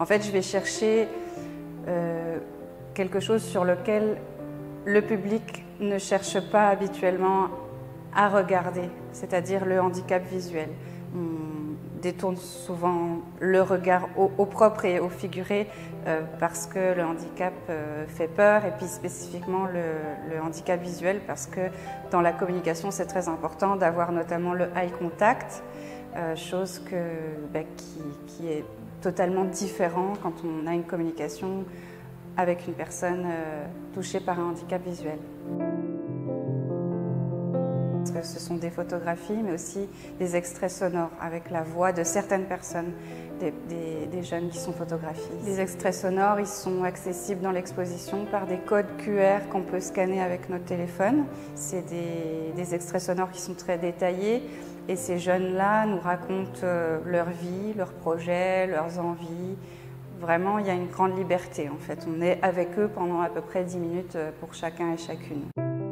En fait, je vais chercher quelque chose sur lequel le public ne cherche pas habituellement à regarder, c'est-à-dire le handicap visuel. On détourne souvent le regard au propre et au figuré parce que le handicap fait peur, et puis spécifiquement le handicap visuel parce que dans la communication c'est très important d'avoir notamment le eye contact, chose qui est totalement différent quand on a une communication avec une personne touchée par un handicap visuel. Ce sont des photographies, mais aussi des extraits sonores avec la voix de certaines personnes, des jeunes qui sont photographiés. Les extraits sonores, ils sont accessibles dans l'exposition par des codes QR qu'on peut scanner avec notre téléphone. C'est des extraits sonores qui sont très détaillés, et ces jeunes-là nous racontent leur vie, leurs projets, leurs envies. Vraiment, il y a une grande liberté en fait. On est avec eux pendant à peu près 10 minutes pour chacun et chacune.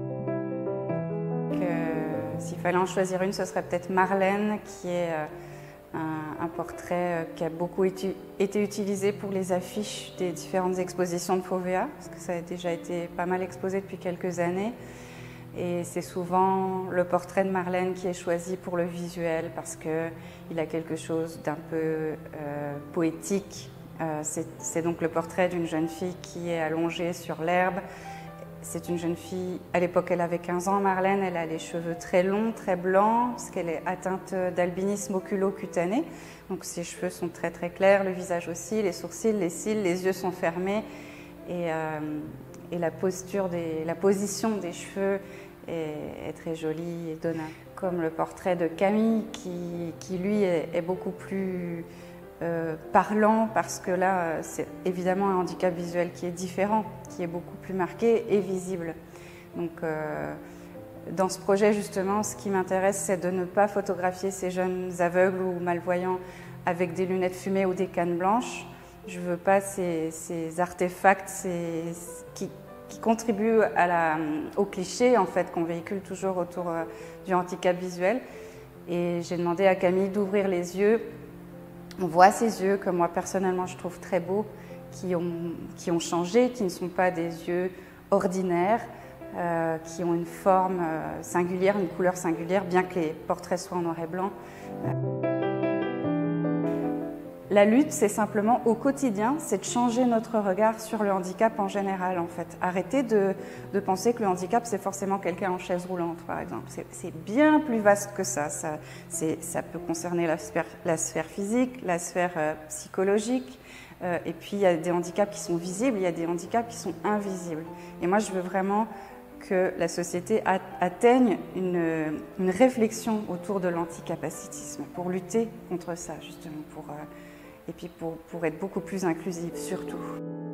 S'il fallait en choisir une, ce serait peut-être Marlène, qui est un portrait qui a beaucoup été utilisé pour les affiches des différentes expositions de Fauvéa, parce que ça a déjà été pas mal exposé depuis quelques années. Et c'est souvent le portrait de Marlène qui est choisi pour le visuel, parce qu'il a quelque chose d'un peu poétique. C'est donc le portrait d'une jeune fille qui est allongée sur l'herbe. C'est une jeune fille, à l'époque elle avait 15 ans, Marlène, elle a les cheveux très longs, très blancs, parce qu'elle est atteinte d'albinisme oculo-cutané. Donc ses cheveux sont très très clairs, le visage aussi, les sourcils, les cils, les yeux sont fermés. Et la position des cheveux est très jolie et donnante. Comme le portrait de Camille, qui lui est beaucoup plus parlant, parce que là c'est évidemment un handicap visuel qui est différent, qui est beaucoup plus marqué et visible. Donc dans ce projet justement, ce qui m'intéresse, c'est de ne pas photographier ces jeunes aveugles ou malvoyants avec des lunettes fumées ou des cannes blanches. Je veux pas ces artefacts qui contribuent au cliché en fait qu'on véhicule toujours autour du handicap visuel. Et j'ai demandé à Camille d'ouvrir les yeux. On voit ces yeux que moi personnellement je trouve très beaux, qui ont changé, qui ne sont pas des yeux ordinaires, qui ont une forme singulière, une couleur singulière, bien que les portraits soient en noir et blanc. La lutte, c'est simplement au quotidien, c'est de changer notre regard sur le handicap en général en fait. Arrêter de penser que le handicap c'est forcément quelqu'un en chaise roulante par exemple. C'est bien plus vaste que ça. Ça peut concerner la sphère physique, la sphère psychologique. Et puis il y a des handicaps qui sont visibles, il y a des handicaps qui sont invisibles. Et moi je veux vraiment que la société atteigne une réflexion autour de l'anticapacitisme pour lutter contre ça justement, et puis pour être beaucoup plus inclusive surtout.